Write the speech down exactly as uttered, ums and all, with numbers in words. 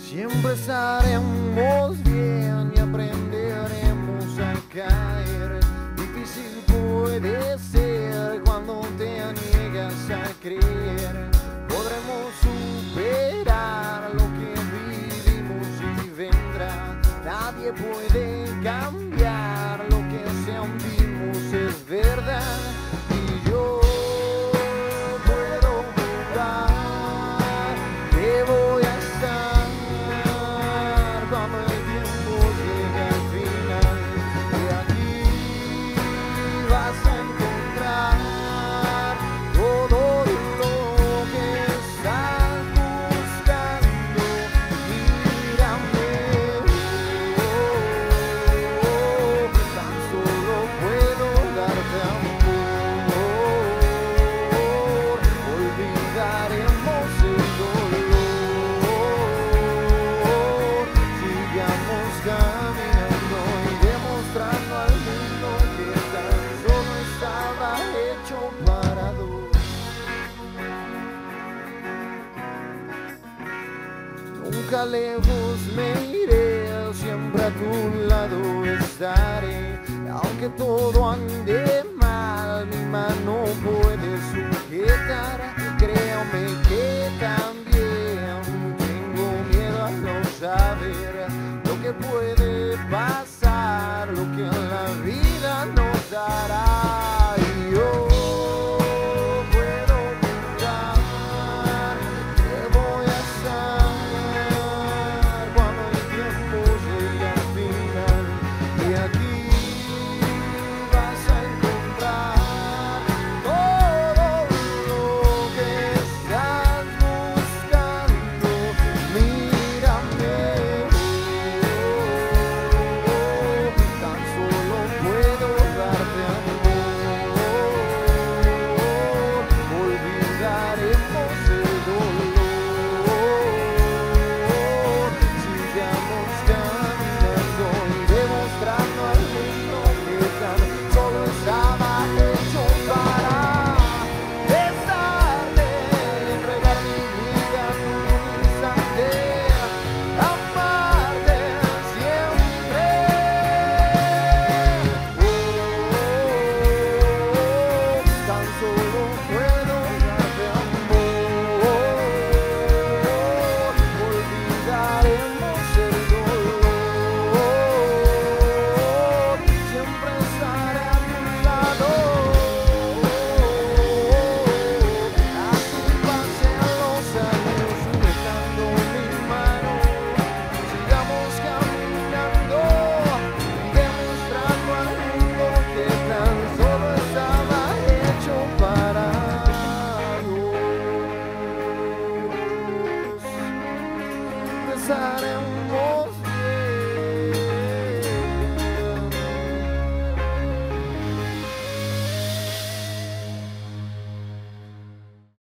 Siempre estaremos bien y aprenderemos a caer. Difícil puede ser cuando te niegas a creer. Podremos superar lo que vivimos y vendrá. Nadie puede cambiar lo que sentimos, es verdad. Y yo puedo jurar que voy a estar cuando el tiempo llegue al final. Y aquí vas a encontrar todo lo que estás buscando. Mírame, oh, tan solo puedo darte amor. Olvidaremos el dolor. Sigamos caminando y demostrando al mundo que tan solo estaba hecho para dos. Nunca lejos me iré, siempre a tu lado estaré. Aunque todo ande mal, mi mano puede sujetar. Créame que también tengo miedo a no saber lo que puede pasar, lo que la vida nos dará. Y yo puedo jurar que voy a estar cuando el tiempo llegue al final. Y aquí vas a encontrar todo lo que estás buscando. Mírame, oh, tan solo puedo darte amor. Olvidaremos el dolor. Sigamos caminando y demostrando al mundo que tan solo estaba hecho para besarte, entregar mi vida en un instante, amarte siempre. Oh, tan solo puedo darte amor. Olvidaremos el dolor. Siempre estaré a tu lado. Así pasen los años, dejando mi mano. Sigamos caminando y demostrando al mundo que tan solo estaba hecho para dos. Empezaremos